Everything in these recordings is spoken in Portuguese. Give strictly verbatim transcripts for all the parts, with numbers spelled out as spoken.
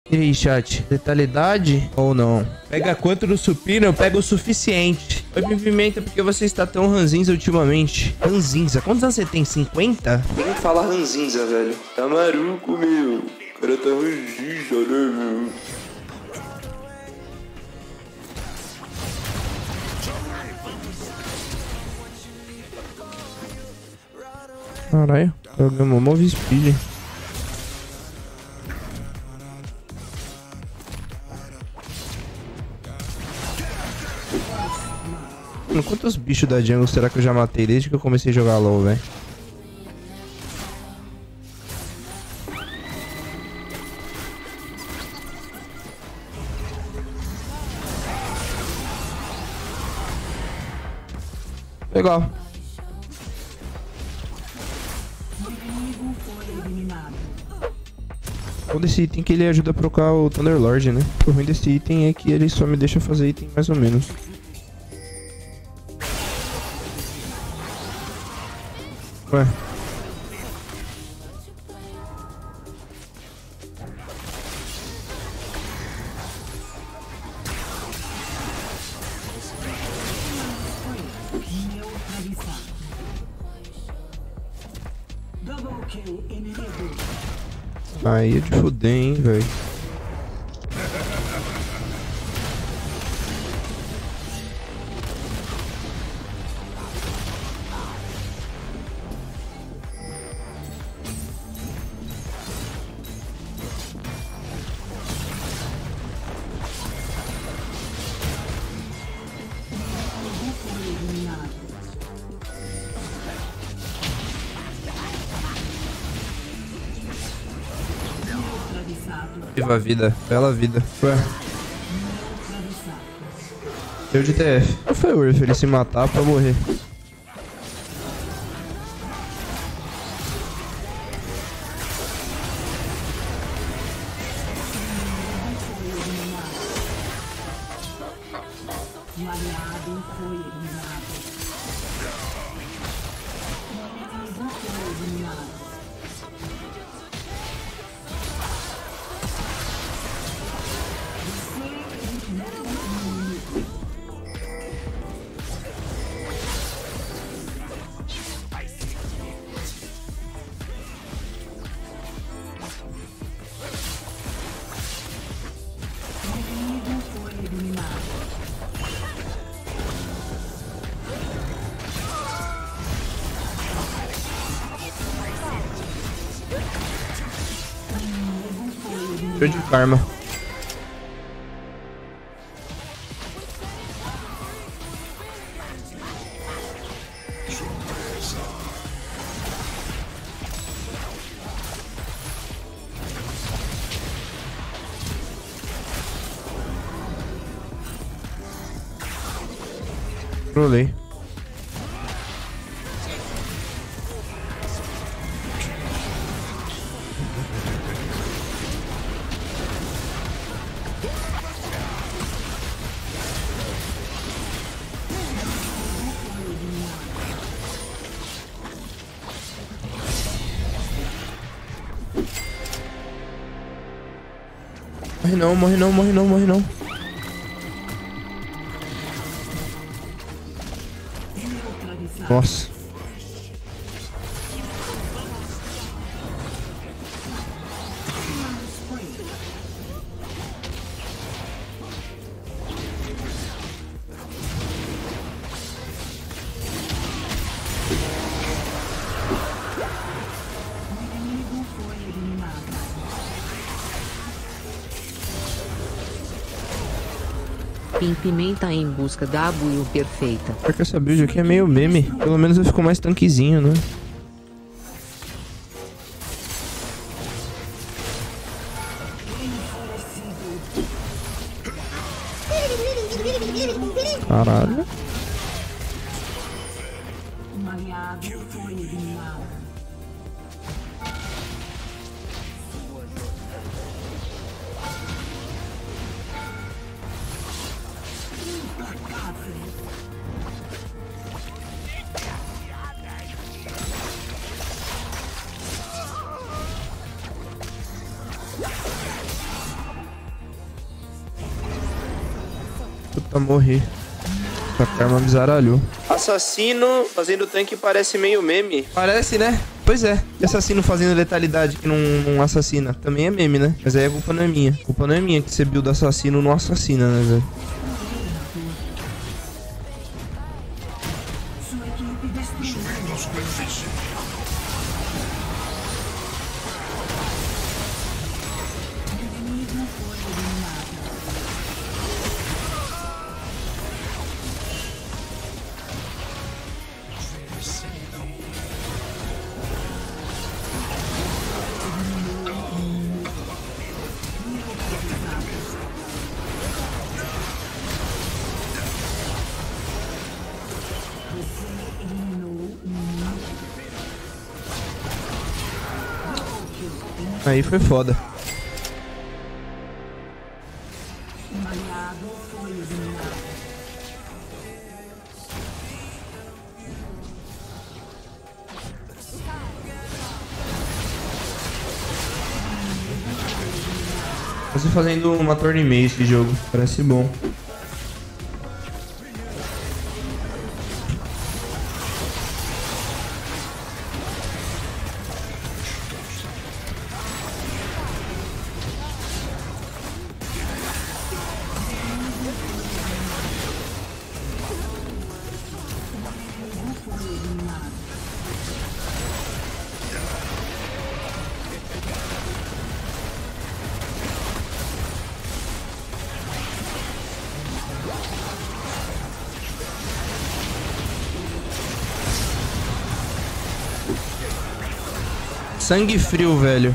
E aí, chat? Letalidade ou não? Pega quanto no supino? Eu pego o suficiente. Oi, Pimenta, por que você está tão ranzinza ultimamente? Ranzinza? Quantos anos você tem? cinquenta? Quem fala ranzinza, velho? Tá maruco, meu. O cara tá ranzinza, né, meu? Caralho, programa Move Speed. Mano, quantos bichos da jungle será que eu já matei desde que eu comecei a jogar LoL, velho? Legal. O bom desse item é que ele ajuda a procar o Thunderlord, né? O ruim desse item é que ele só me deixa fazer item mais ou menos. Ué. Aí é de fuder, hein, velho. Viva a vida, bela vida. Ué. Deu de T F. Não foi worth ele se matar pra morrer. Show de karma. Trolei. Morre não, morre não, morre não, morre não. Nossa. Pimenta em busca da build perfeita. Porque essa build aqui é meio meme. Pelo menos eu fico mais tanquezinho, né? Caralho. Puta, morri. Essa karma me zaralhou. Assassino fazendo tanque parece meio meme. Parece, né? Pois é. E assassino fazendo letalidade que não, não assassina. Também é meme, né? Mas aí a culpa não é minha. A culpa não é minha que você build assassino não assassina, né, velho? Aí foi foda. Você fazendo uma torre e meia esse jogo, parece bom. Sangue frio, velho.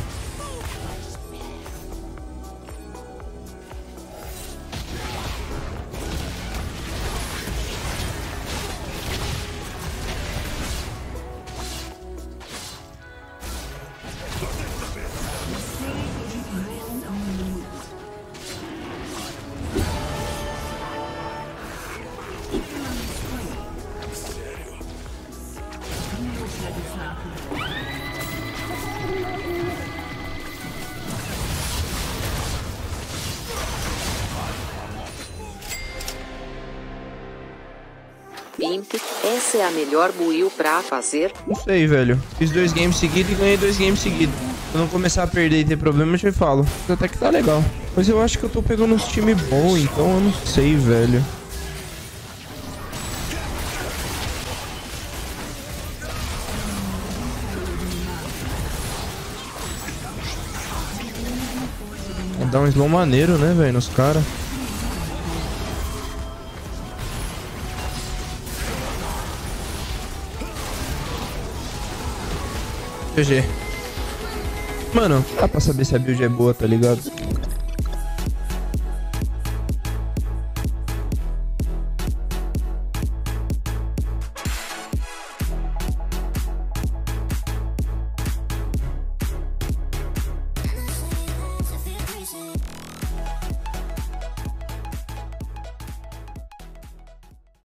Pimp, essa é a melhor build pra fazer? Não sei, velho. Fiz dois games seguidos e ganhei dois games seguidos. Se eu não começar a perder e ter problema, eu te falo. Até que tá legal. Mas eu acho que eu tô pegando uns times bons, então eu não sei, velho. Vou dar um slow maneiro, né, velho, nos caras. G G. Mano, dá pra saber se a build é boa, tá ligado?